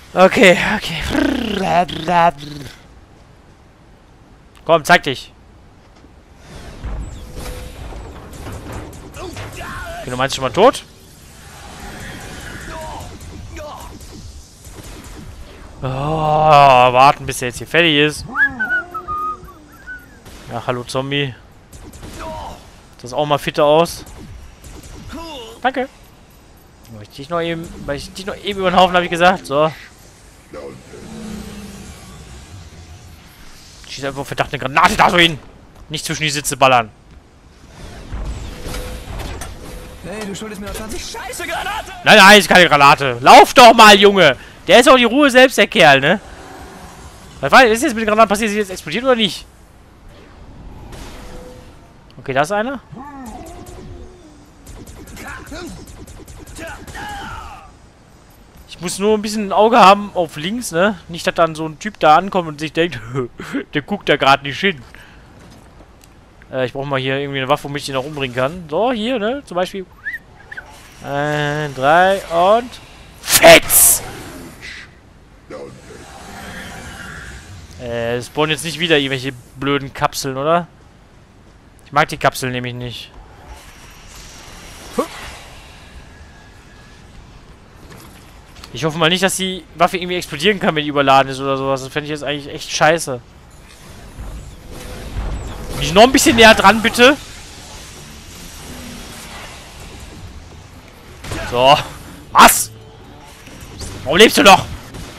Okay, okay. Komm, zeig dich. Okay, du meinst schon mal tot? Oh, warten, bis er jetzt hier fertig ist. Ja, hallo Zombie. Das auch mal fitter aus. Danke. Weil ich dich noch eben über den Haufen habe ich gesagt. So. Schieß einfach verdammt eine Granate da so hin. Nicht zwischen die Sitze ballern. Hey, du schuldest mir noch 20 Scheiße Granate! Nein, nein, ist keine Granate. Lauf doch mal, Junge. Der ist auch die Ruhe selbst, der Kerl, ne? Was war denn, ist jetzt mit den Granaten passiert? Ist sie jetzt explodiert oder nicht? Okay, da ist einer. Ich muss nur ein bisschen ein Auge haben auf links, ne? Nicht, dass dann so ein Typ da ankommt und sich denkt, der guckt da gerade nicht hin. Ich brauche mal hier irgendwie eine Waffe, womit ich den auch umbringen kann. So, hier, ne? Zum Beispiel. 1, 3 und... Fetz! Es spawnen jetzt nicht wieder irgendwelche blöden Kapseln, oder? Ich mag die Kapseln nämlich nicht. Ich hoffe mal nicht, dass die Waffe irgendwie explodieren kann, wenn die überladen ist oder sowas. Das fände ich jetzt eigentlich echt scheiße. Bin noch ein bisschen näher dran, bitte? So. Was? Warum lebst du noch?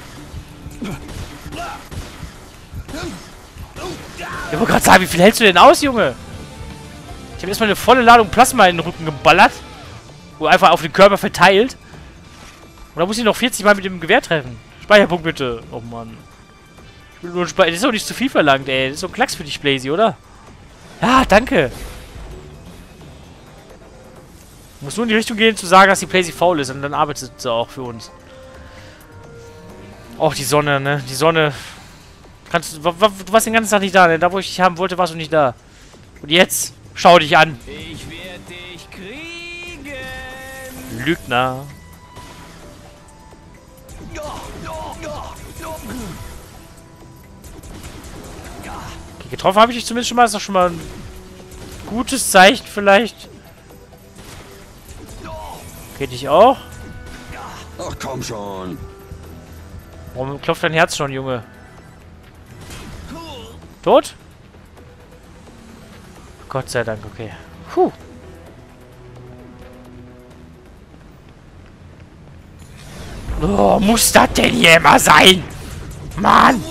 Ich wollte gerade sagen, wie viel hältst du denn aus, Junge? Ich habe erstmal eine volle Ladung Plasma in den Rücken geballert. Oder einfach auf den Körper verteilt. Und dann muss ich noch 40 Mal mit dem Gewehr treffen. Speicherpunkt bitte. Oh Mann. Ich will nur das ist doch nicht zu viel verlangt, ey. Das ist so ein Klacks für dich, Blazy, oder? Ja, danke. Muss nur in die Richtung gehen, zu sagen, dass die Blazy faul ist. Und dann arbeitet sie auch für uns. Auch die Sonne, ne? Die Sonne. Du warst den ganzen Tag nicht da, ne? Da, wo ich dich haben wollte, warst du nicht da. Und jetzt, schau dich an. Ich werde dich kriegen! Lügner. Okay, getroffen habe ich dich zumindest schon mal. Das ist doch schon mal ein gutes Zeichen vielleicht. Okay, dich auch. Ach komm schon. Warum klopft dein Herz schon, Junge? Tot? Gott sei Dank, okay. Puh. Oh, muss das denn hier immer sein? Mann!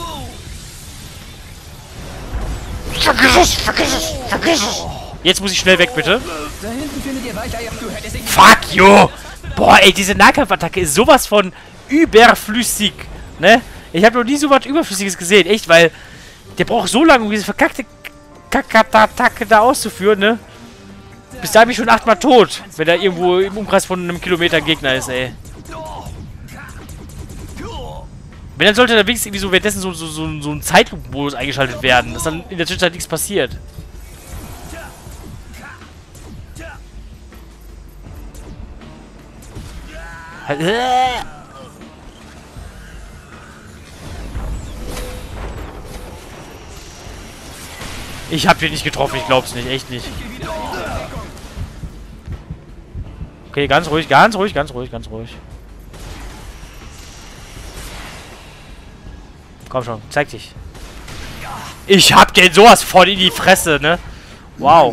Vergiss es, vergiss es, vergiss es! Jetzt muss ich schnell weg, bitte. Da hinten findet ihr Weicheier. Du hättest dich... Fuck you! Boah, ey, diese Nahkampfattacke ist sowas von überflüssig, ne? Ich habe noch nie so was Überflüssiges gesehen, echt, weil der braucht so lange, um diese verkackte Attacke da auszuführen, ne? Bis dahin bin ich schon 8-mal tot, wenn da irgendwo im Umkreis von einem Kilometer ein Gegner ist, ey. Wenn, dann sollte da wenigstens irgendwie so währenddessen so ein Zeitlupenmodus eingeschaltet werden, dass dann in der Zwischenzeit nichts passiert. Ich hab den nicht getroffen, ich glaub's nicht, echt nicht. Okay, ganz ruhig, ganz ruhig, ganz ruhig, ganz ruhig. Komm schon, zeig dich. Ich hab den sowas von in die Fresse, ne? Wow.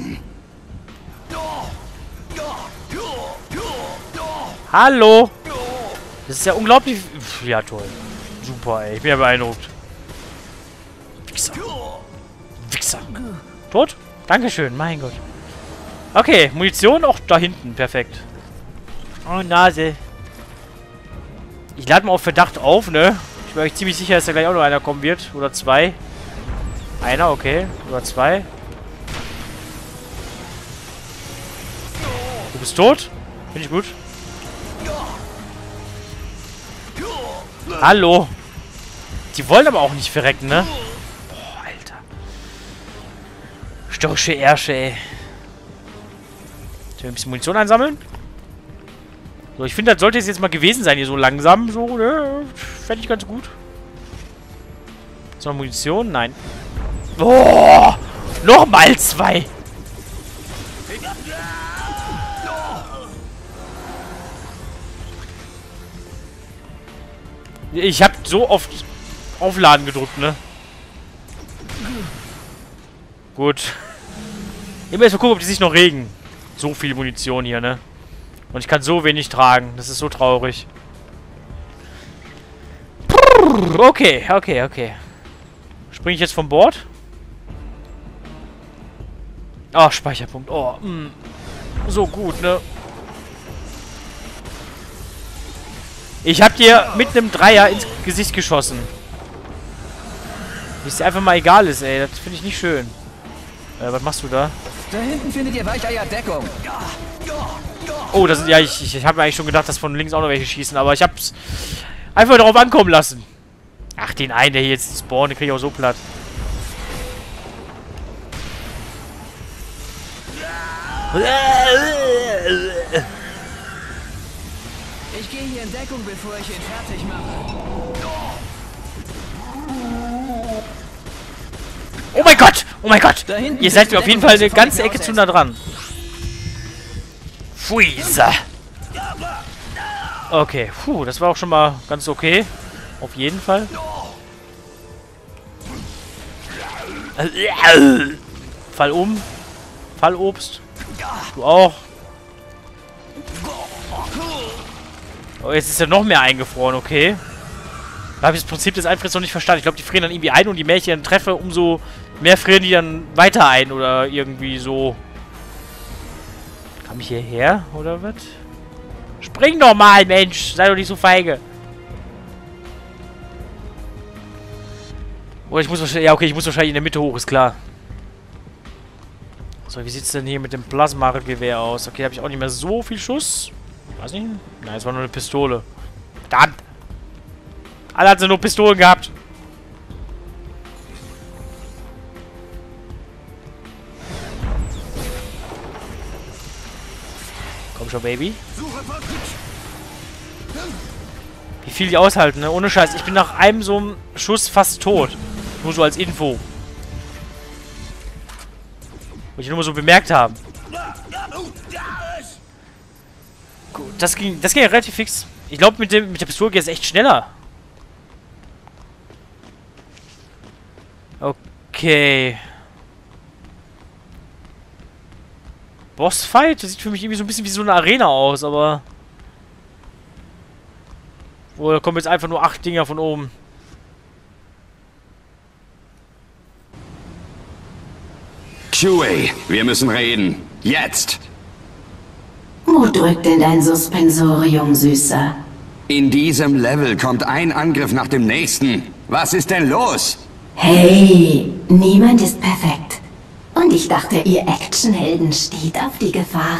Hallo. Das ist ja unglaublich. Ja, toll. Super, ey. Ich bin ja beeindruckt. Wichser. Wichser. Tot? Dankeschön, mein Gott. Okay, Munition auch da hinten. Perfekt. Oh, Nase. Ich lade mal auf Verdacht auf, ne? Ich bin euch ziemlich sicher, dass da gleich auch noch einer kommen wird. Oder zwei. Einer, okay. Oder zwei. Du bist tot? Finde ich gut. Hallo. Die wollen aber auch nicht verrecken, ne? Boah, Alter. Störrische Ärsche, ey. Sollen wir ein bisschen Munition einsammeln? So, ich finde, das sollte es jetzt mal gewesen sein hier so langsam. So, ne? Fände ich ganz gut. Ist noch Munition? Nein. Oh! Nochmal 2! Ich habe so oft Aufladen gedrückt, ne? Gut. Immer erst mal gucken, ob die sich noch regen. So viel Munition hier, ne? Und ich kann so wenig tragen. Das ist so traurig. Okay, okay, okay. Springe ich jetzt vom Bord? Oh, Speicherpunkt. Oh, so gut, ne? Ich hab dir mit einem Dreier ins Gesicht geschossen. Wie es dir einfach mal egal ist, ey. Das finde ich nicht schön. Was machst du da? Da hinten findet ihr Weicheier-Deckung. Oh, das sind ja, ich habe mir eigentlich schon gedacht, dass von links auch noch welche schießen, aber ich hab's einfach darauf ankommen lassen. Ach, den einen, der hier jetzt spawnt, den krieg ich auch so platt. Ich gehe hier in Deckung, bevor ich ihn fertig mache. Oh mein Gott! Oh mein Gott! Da hinten Ihr seid mir auf jeden Fall eine ganze Ecke zu nah dran. Freezer! Okay, puh, das war auch schon mal ganz okay. Auf jeden Fall. Fall um. Fallobst. Du auch. Oh, jetzt ist ja noch mehr eingefroren, okay. Da habe ich das Prinzip des Einfrierens noch nicht verstanden. Ich glaube, die frieren dann irgendwie ein und je mehr ich dann treffe, umso mehr frieren die dann weiter ein oder irgendwie so. Kam ich hierher oder was? Spring doch mal, Mensch! Sei doch nicht so feige. Oder ich muss wahrscheinlich. Ja, okay, ich muss wahrscheinlich in der Mitte hoch, ist klar. So, wie sieht es denn hier mit dem Plasma-Gewehr aus? Okay, habe ich auch nicht mehr so viel Schuss. Weiß nicht. Nein, es war nur eine Pistole. Verdammt! Alle hatten nur Pistolen gehabt. Komm schon, Baby. Wie viel die aushalten, ne? Ohne Scheiß. Ich bin nach einem so einem Schuss fast tot. Nur so als Info. Wollte ich nur mal so bemerkt haben. Gut, das ging ja relativ fix. Ich glaube, mit der Pistole geht es echt schneller. Okay. Bossfight? Das sieht für mich irgendwie so ein bisschen wie so eine Arena aus, aber... Oh, da kommen jetzt einfach nur 8 Dinger von oben. Chewie, wir müssen reden. Jetzt! Wo drückt denn dein Suspensorium, Süßer? In diesem Level kommt ein Angriff nach dem nächsten. Was ist denn los? Hey, niemand ist perfekt. Und ich dachte, ihr Actionhelden steht auf die Gefahr.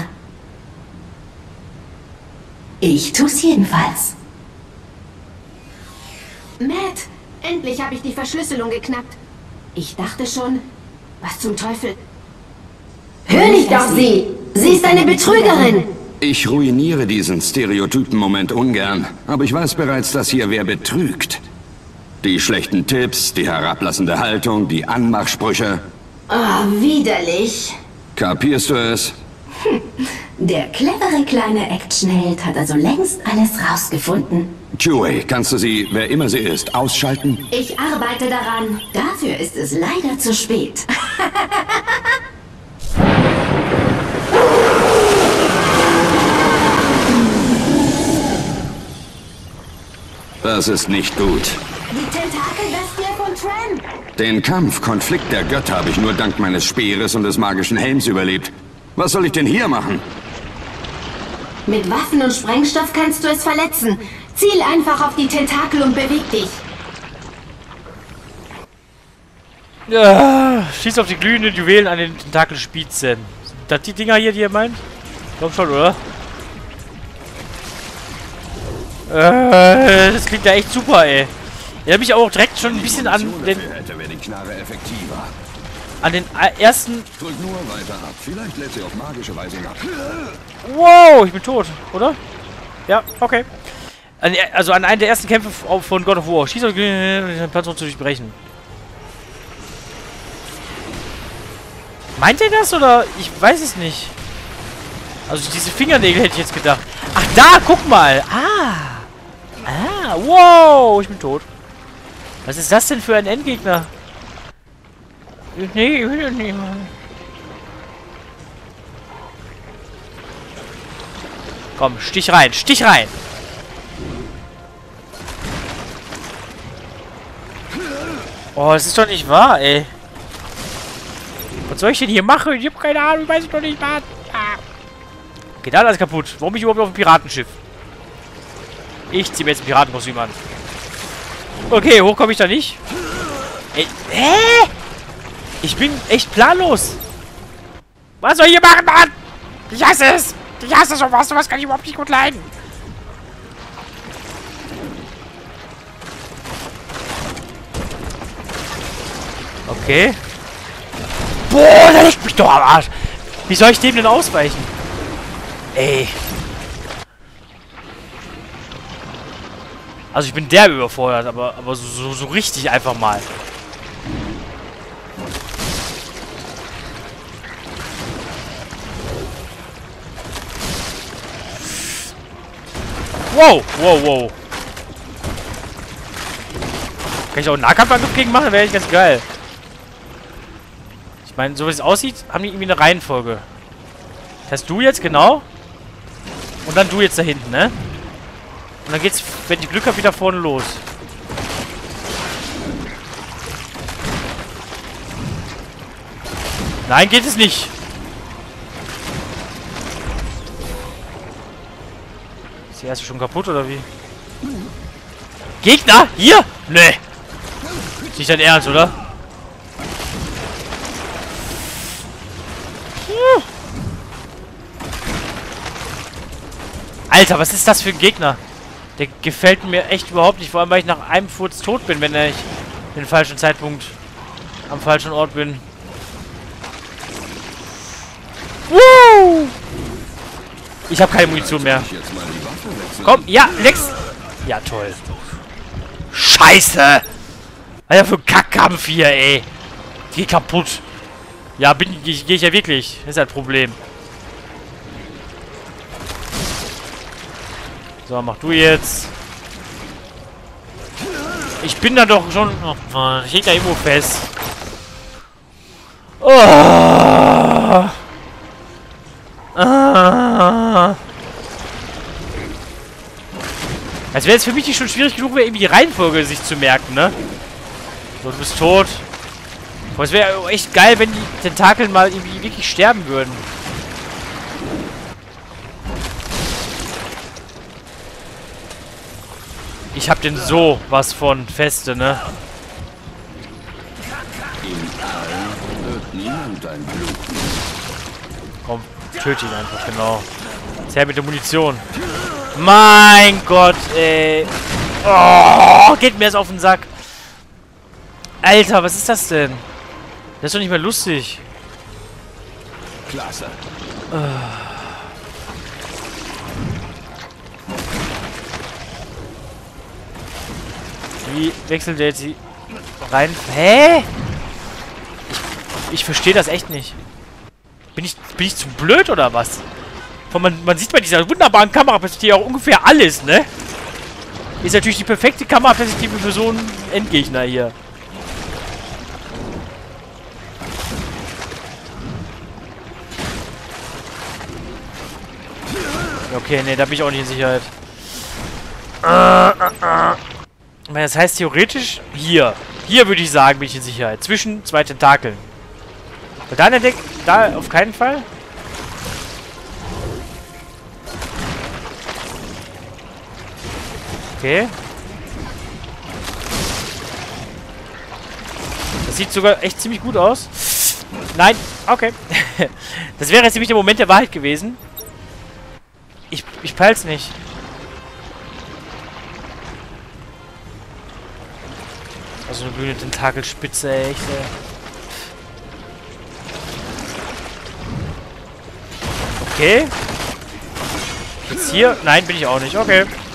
Ich tu's jedenfalls. Matt, endlich habe ich die Verschlüsselung geknackt. Ich dachte schon, was zum Teufel? Hör nicht auf sie! Sie ist eine Betrügerin! Ich ruiniere diesen Stereotypen-Moment ungern, aber ich weiß bereits, dass hier wer betrügt. Die schlechten Tipps, die herablassende Haltung, die Anmachsprüche. Oh, widerlich. Kapierst du es? Der clevere kleine Actionheld hat also längst alles rausgefunden. Chewie, kannst du sie, wer immer sie ist, ausschalten? Ich arbeite daran. Dafür ist es leider zu spät. Das ist nicht gut. Die Tentakelbestie von Tram. Den Konflikt der Götter habe ich nur dank meines Speeres und des magischen Helms überlebt. Was soll ich denn hier machen? Mit Waffen und Sprengstoff kannst du es verletzen. Ziel einfach auf die Tentakel und beweg dich. Ja, schieß auf die glühenden Juwelen an den Tentakelspitzen. Sind das die Dinger hier, die ihr meint? Glaub schon, oder? Das klingt ja echt super, ey. Ich habe mich auch direkt schon ein bisschen an den ersten... Drück nur weiter ab. Vielleicht lädt sie auf magische Weise nach. Wow, ich bin tot, oder? Ja, okay. Also an einen der ersten Kämpfe von God of War. Schieß auf den Panzer zu durchbrechen. Meint ihr das oder? Ich weiß es nicht. Also diese Fingernägel hätte ich jetzt gedacht. Ach da, guck mal. Wow, ich bin tot. Was ist das denn für ein Endgegner? Nee, ich will das nicht machen. Komm, stich rein, stich rein. Oh, das ist doch nicht wahr, ey. Was soll ich denn hier machen? Ich hab keine Ahnung, ich weiß doch nicht was. Okay, da ist alles kaputt. Warum bin ich überhaupt auf dem Piratenschiff? Ich ziehe mir jetzt ein Piratenkostüm an. Okay, hoch komme ich da nicht. Ey, hä? Ich bin echt planlos. Was soll ich hier machen, Mann? Ich hasse es. Ich hasse sowas. Sowas kann ich überhaupt nicht gut leiden. Okay. Boah, da legt mich doch am Arsch. Wie soll ich dem denn ausweichen? Ey. Also ich bin derbe überfordert, aber so richtig einfach mal. Wow, wow, wow. Kann ich auch einen Nahkampfangriff gegen machen? Wäre echt ganz geil. Ich meine, so wie es aussieht, haben die irgendwie eine Reihenfolge. Das heißt, du jetzt, genau. Und dann du jetzt da hinten, ne? Und dann geht's, wenn ich Glück habe, wieder vorne los. Nein, geht es nicht. Ist die erste schon kaputt, oder wie? Gegner? Hier? Nee. Ist nicht dein Ernst, oder? Alter, was ist das für ein Gegner? Der gefällt mir echt überhaupt nicht. Vor allem, weil ich nach einem Furz tot bin, wenn ich den falschen Zeitpunkt am falschen Ort bin. Woo! Ich habe keine Munition mehr. Komm, ja, Lex. Ja, toll. Scheiße! Alter, für ein Kackkampf hier, ey. Geh kaputt. Ja, geh ich ja wirklich. Das ist halt ein Problem. So, mach du jetzt. Ich bin da doch schon... Oh Mann, ich häng da irgendwo fest. Oh. Als wäre es für mich nicht schon schwierig genug, irgendwie die Reihenfolge sich zu merken, ne? So, du bist tot. Aber es wäre echt geil, wenn die Tentakeln mal irgendwie wirklich sterben würden. Ich hab den so was von Feste, ne? Komm, töte ihn einfach, genau. Jetzt her mit der Munition. Mein Gott, ey. Oh, geht mir jetzt auf den Sack. Alter, was ist das denn? Das ist doch nicht mehr lustig. Klasse. Wie wechselt der jetzt die rein? Hä? Ich verstehe das echt nicht. Bin ich zu blöd oder was? Man sieht bei dieser wunderbaren Kameraperspektive auch ungefähr alles, ne? Ist natürlich die perfekte Kameraperspektive für so einen Endgegner hier. Okay, ne, da bin ich auch nicht in Sicherheit. Das heißt theoretisch hier. Hier würde ich sagen, bin ich in Sicherheit. Zwischen zwei Tentakeln. Und dann entdeckt... Da auf keinen Fall. Okay. Das sieht sogar echt ziemlich gut aus. Nein, okay. Das wäre jetzt nämlich der Moment der Wahrheit gewesen. Ich peil's nicht. Also eine grüne Tentakelspitze, ey, echt, ey. Okay. Jetzt hier? Nein, bin ich auch nicht. Okay.